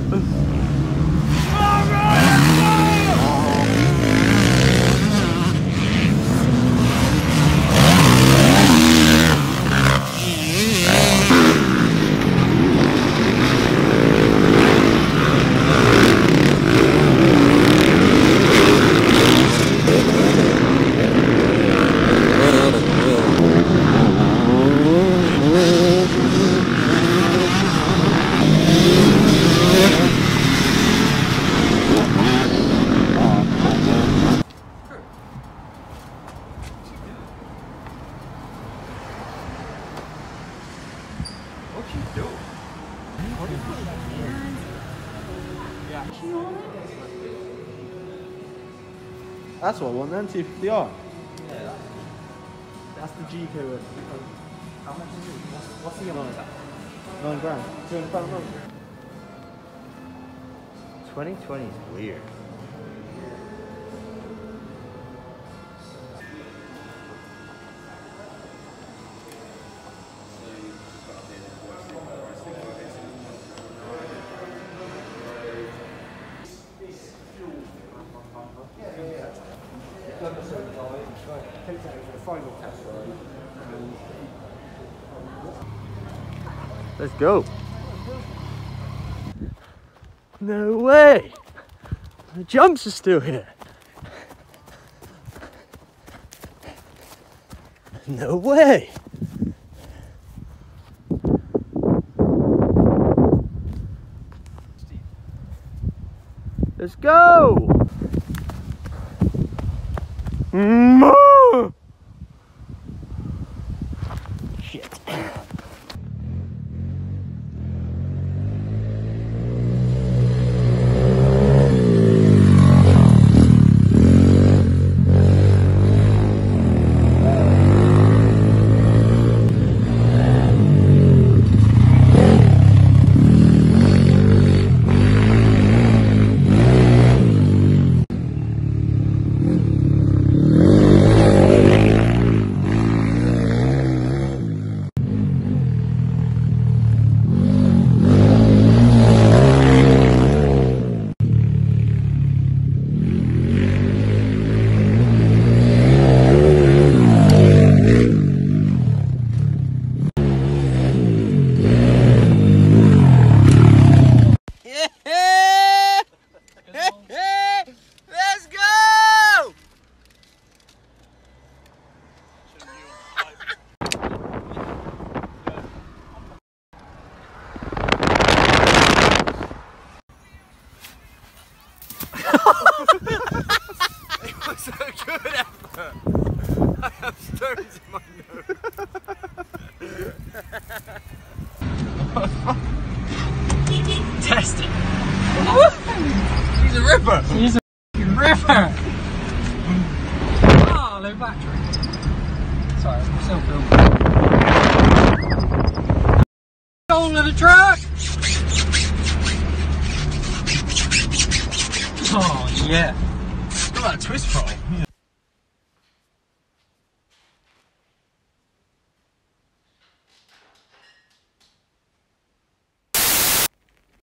That's what I want then, 250R. Yeah. That's the G code. How much is it? What's the amount? 9 grand. £200 a month. 2020 is weird. Let's go. No way! The jumps are still here. No way! Let's go! Shit. It was a good effort. I have stones in my nose. Test it. He's a ripper. He's a ripper. Ah, low battery. Sorry, I'm still filming. Goal of the track. Oh yeah. Look at that twist roll. Yeah.